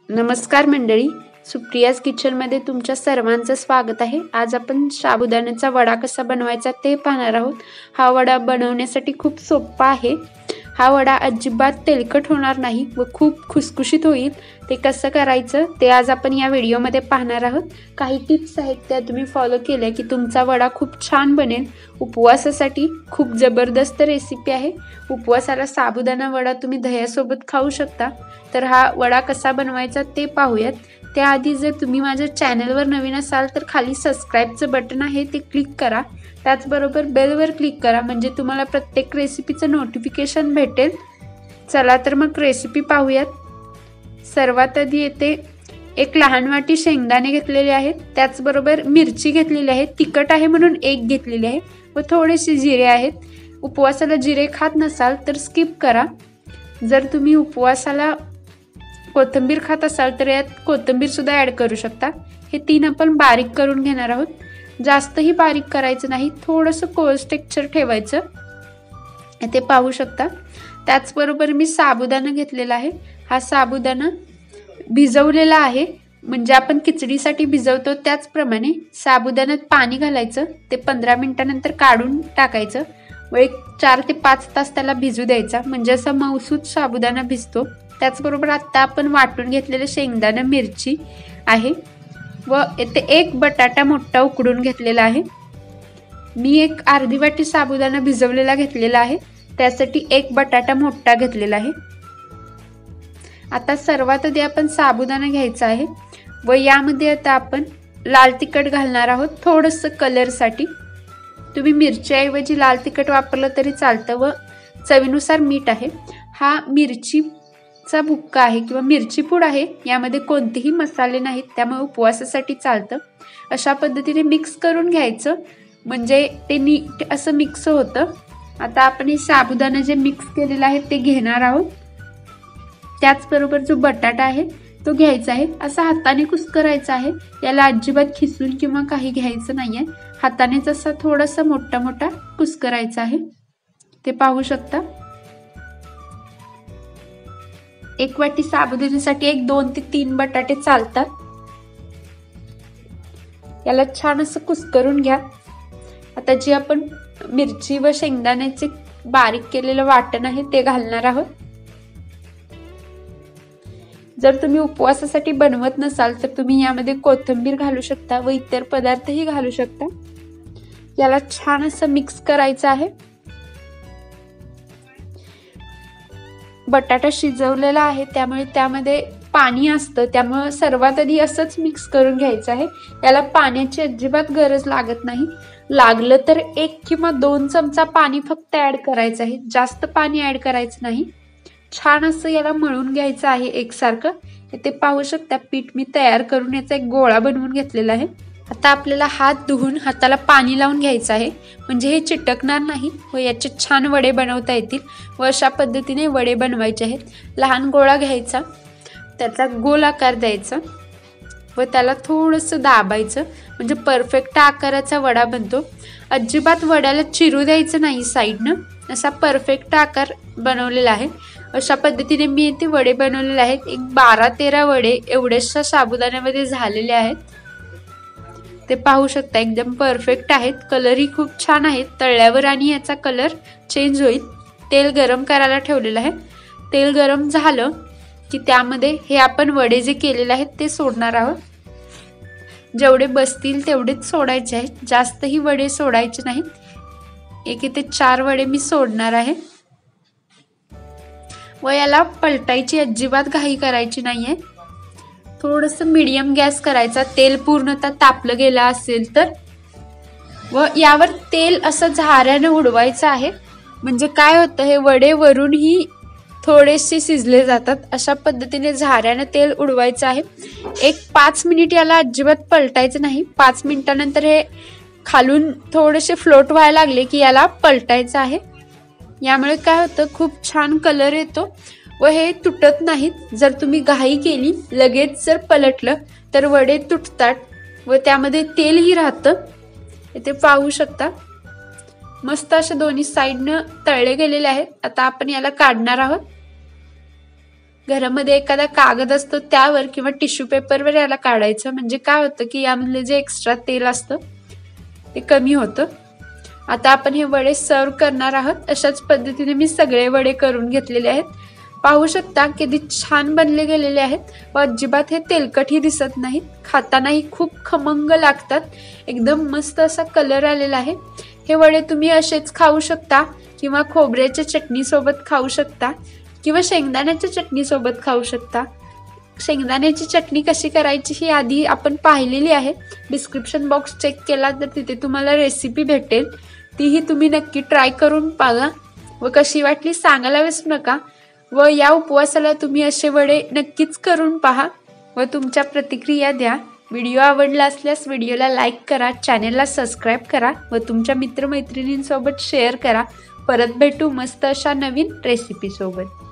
नमस्कार मंडळी, सुप्रियाज किचनमध्ये तुमच्या सर्वांचं स्वागत आहे। आज आपण साबुदाण्याचा वडा कसा बनवायचा ते पाहणार आहोत। हा वडा बनवण्यासाठी खूप सोपा आहे। हा वडा अजिबात तेलकट होणार नाही व खूप खुसखुशीत होईल। ते कसं करायचं ते आज आपण या व्हिडिओमध्ये पाहणार आहोत। काही टिप्स आहेत त्या तुम्ही फॉलो केल्या की तुमचा वडा खूप छान बनेल। उपवासासाठी खूप जबरदस्त रेसिपी आहे। उपवासाला साबुदाणा वडा तुम्ही दह्यासोबत खाऊ शकता। तर हा वडा कसा बनवायचा ते पाहूयात। त्याआधी जर तुम्ही माझ्या चॅनलवर नवीन असाल तर खाली सबस्क्राइबचं बटन आहे ते क्लिक करा। त्याचबरोबर बेलवर क्लिक करा म्हणजे तुम्हाला प्रत्येक रेसिपीचं नोटिफिकेशन भेटेल। चला तर मग रेसिपी पाहूयात। सर्वात आधी येथे एक लहान वाटी शेंगदाणे घेतलेले आहेत, त्याचबरोबर मिरची घेतलेली आहे, तिखट आहे म्हणून एक घेतलेली आहे व थोडेसे जिरे आहेत। उपवासाला जिरे खात नसाल तर स्किप करा। जर तुम्ही उपवासाला कोथिंबीर खात असाल तर यात कोथिंबीर सुद्धा ॲड करू शकता। हे तीन आपण बारीक करून घेणार आहोत। जास्तही बारीक करायचं नाही, थोडंसं कोर्स टेक्स्चर ठेवायचं, ते पाहू शकता। त्याचबरोबर मी साबुदाणा घेतलेला आहे। हा साबुदाणा भिजवलेला आहे, म्हणजे आपण खिचडीसाठी भिजवतो त्याचप्रमाणे साबुदाण्यात पाणी घालायचं, ते 15 मिनिटांनंतर काढून टाकायचं व एक 4 ते 5 तास त्याला भिजू द्यायचा, म्हणजे असा मऊसूत साबुदाणा भिजतो। त्याचबरोबर आता आपण वाटून घेतलेले शेंगदाणा मिरची आहे व इथे एक बटाटा मोठा उकडून घेतलेला आहे। मी एक अर्धी वाटी साबुदाणा भिजवलेला घेतलेला आहे, त्यासाठी एक बटाटा मोठा घेतलेला आहे। आता सर्वात आधी आपण साबुदाणा घ्यायचा आहे व यामध्ये आता आपण लाल तिखट घालणार आहोत थोडंसं कलरसाठी। तुम्ही मिरचीऐवजी लाल तिखट वापरलं तरी चालतं व चवीनुसार मीठ आहे। हा मिरचीचा भुक्का आहे किंवा मिरची पूड आहे, यामध्ये कोणतेही मसाले नाहीत, त्यामुळे उपवासासाठी चालतं। अशा पद्धतीने मिक्स करून घ्यायचं म्हणजे ते नीट असं मिक्स होतं। आता आपण हे साबुदाणा जे मिक्स केलेलं आहे ते घेणार आहोत। त्याचबरोबर जो बटाटा आहे तो घ्यायचा आहे, असा हाताने कुस्करायचा आहे। याला अजिबात खिसून किंवा काही घ्यायचं नाहीये, हातानेच असा थोडासा मोठा मोठा कुस्करायचा आहे, ते पाहू शकता। एक वाटी साबुदाण्यासाठी एक 2 ते 3 बटाटे चालतात। याला छान असं कुस्करून घ्या। आता जी आपण मिरची व शेंगदाण्याचे बारीक केलेलं वाटण आहे ते घालणार आहोत। जर तुम्ही उपवासासाठी बनवत नसाल तर तुम्ही यामध्ये कोथिंबीर घालू शकता व इतर पदार्थही घालू शकता। याला छान असं मिक्स करायचं आहे। बटाटा शिजवलेला आहे त्यामुळे त्यामध्ये पाणी असतं, त्यामुळे सर्वात आधी असंच मिक्स करून घ्यायचं आहे। याला पाण्याची अजिबात गरज लागत नाही, लागलं तर 1 किंवा 2 चमचा पाणी फक्त ॲड करायचं आहे, जास्त पाणी ॲड करायचं नाही। छान असं याला मळून घ्यायचं आहे एकसारखं। इथे पाहू शकता पीठ मी तयार करून याचा एक गोळा बनवून घेतलेला आहे। आता आपल्याला हात धुवून हाताला पाणी लावून घ्यायचं आहे, म्हणजे हे चिटकणार नाही व याचे छान वडे बनवता येतील व अशा पद्धतीने वडे बनवायचे आहेत। लहान गोळा घ्यायचा, त्याचा गोल आकार द्यायचा व त्याला थोडंसं दाबायचं, म्हणजे परफेक्ट आकाराचा वडा बनतो। अजिबात वड्याला चिरू द्यायचं नाही साईडनं, असा परफेक्ट आकार बनवलेला आहे। अशा पद्धतीने मी इथे वडे बनवलेले आहेत। एक 12-13 वडे एवढ्याशा साबुदाण्यामध्ये झालेले आहेत, ते पाहू शकता। एकदम परफेक्ट आहेत, कलरही खूप छान आहेत तळल्यावर आणि याचा कलर चेंज होईल। तेल गरम करायला ठेवलेलं आहे। तेल गरम झालं की त्यामध्ये हे आपण वडे जे केलेले आहेत ते सोडणार आहोत। जेवढे बसतील तेवढेच सोडायचे आहेत, जास्तही वडे सोडायचे नाहीत। एक इथे 4 वडे मी सोडणार आहे व याला पलटायची अजिबात घाई करायची नाहीये। थोडंसं मीडियम गॅस करायचा, तेल पूर्णतः तापलं गेलं असेल तर, व यावर तेल असं झाऱ्याने उडवायचं आहे, म्हणजे काय होतं हे वडे वरूनही थोडेसे शिजले जातात। अशा पद्धतीने झाऱ्याने तेल उडवायचं आहे। एक 5 मिनिट याला अजिबात पलटायचं नाही। 5 मिनिटानंतर हे खालून थोडेसे फ्लोट व्हायला लागले की याला पलटायचं आहे। यामुळे काय होतं खूप छान कलर येतो व हे तुटत नाहीत। जर तुम्ही घाई केली लगेच जर पलटलं तर वडे तुटतात व त्यामध्ये तेलही राहतं, इथे पाहू शकता। मस्त असे दोन्ही साईडनं तळले गेलेले आहेत। आता आपण याला काढणार आहोत घरामध्ये एखादा कागद असतो त्यावर किंवा टिश्यू पेपरवर याला काढायचं. म्हणजे काय होतं की यामधले जे एक्स्ट्रा तेल असतं ते कमी होतं. आता आपण हे वडे सर्व करणार आहोत. अशाच पद्धतीने मी सगळे वडे करून घेतलेले आहेत. पाहू शकता किती छान बनले गेलेले आहेत व अजिबात हे तेलकटही दिसत नाहीत. खातानाही खूप खमंग लागतात. एकदम मस्त असा कलर आलेला आहे. हे वडे तुम्ही असेच खाऊ शकता किंवा खोबऱ्याच्या चटणी सोबत खाऊ शकता किंवा शेंगदाण्याच्या चटणी सोबत खाऊ शकता. शेंगदाण्याची चटणी कशी करायची ही आधी आपण पाहिलेली आहे. डिस्क्रिप्शन बॉक्स चेक केला तर तिथे तुम्हाला रेसिपी भेटेल. तीही तुम्ही नक्की ट्राय करून बघा व कशी वाटली सांगायला विसरू नका. व या उपवासाला तुम्ही असे वडे नक्कीच करून पहा व तुमच्या प्रतिक्रिया द्या. व्हिडिओ आवडला असल्यास व्हिडिओला लाईक करा, चॅनेलला सबस्क्राईब करा व तुमच्या मित्रमैत्रिणींसोबत शेअर करा. परत भेटू मस्त अशा नवीन रेसिपीसोबत.